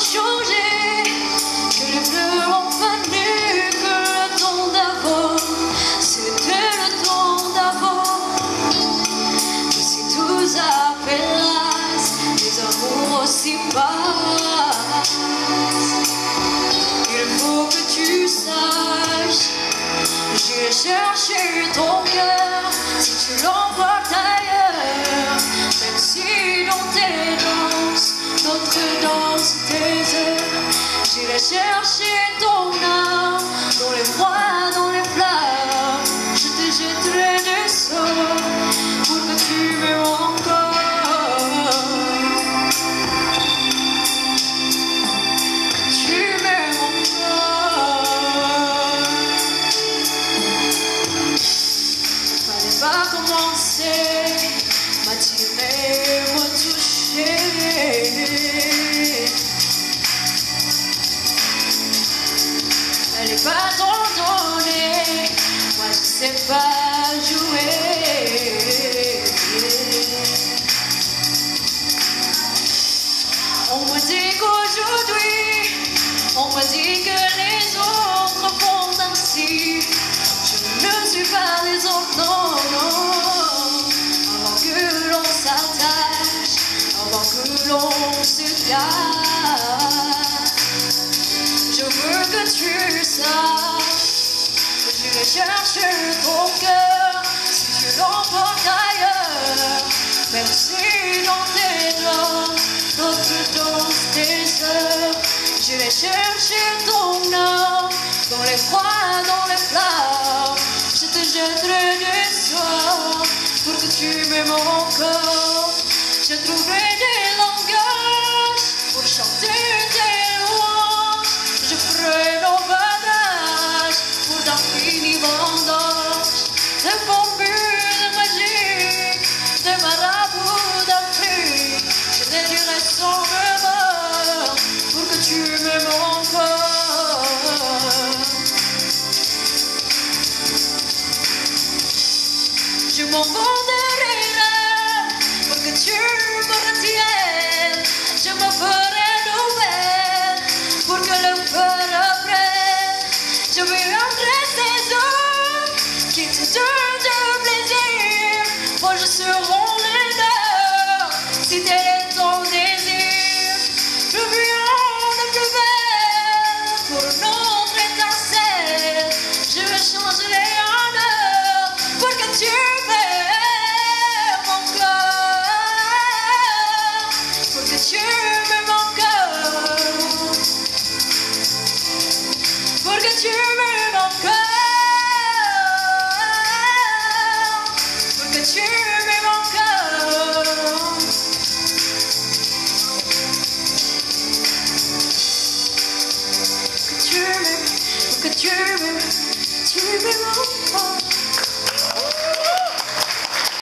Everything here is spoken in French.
changé, que les fleurs ont fané, que le temps d'avant, c'était le temps d'avant. Que si tout s'appelasse, les amours aussi passent. Il faut que tu saches, j'ai cherché ton cœur, si tu l'emportes ailleurs, même si dans tes danses, notre danse, tes heures, j'irai chercher ton âme, dans les froids, dans les flammes, je te jetterai des sorts, pour que tu m'aimes encore. Tu m'aimes encore. Fallait pas commencer, m'attirer, me toucher. Fallait pas t'en donner, moi je sais pas jouer. On me dit qu'aujourd'hui, on me dit que les autres font ainsi. Je ne suis pas les autres, non, non. Avant que l'on s'attache, avant que l'on se cache, je veux que tu saches que j'irai chercher ton cœur, si tu l'emportes ailleurs, même si dans tes danses, d'autres dansent tes heures, j'irai chercher ton âme, dans les froids, dans les flammes, je te jetterai des sorts, pour que tu m'aimes encore. Je trouverai des langages pour chanter tes louanges, je ferai l'emballage pour d'infinis vendanges, de formules magiques, de marabouts d'Afrique, je te dirai sans remords, pour que tu m'aimes encore. Je m'en vendrai pour que tu me retiennes, je me ferai nouvelle pour que le feu reprenne. Je viendrai tes hommes qui te donnent du plaisir, moi je serai les leurs si t'es ton désir. Je viens de plus belle pour notre étincelle, je me changerai en heure pour que tu m'aimes encore, pour que tu m'aimes encore, pour que tu m'aimes encore, pour que tu m'aimes encore. Que tu m'aimes, que tu m'aimes encore.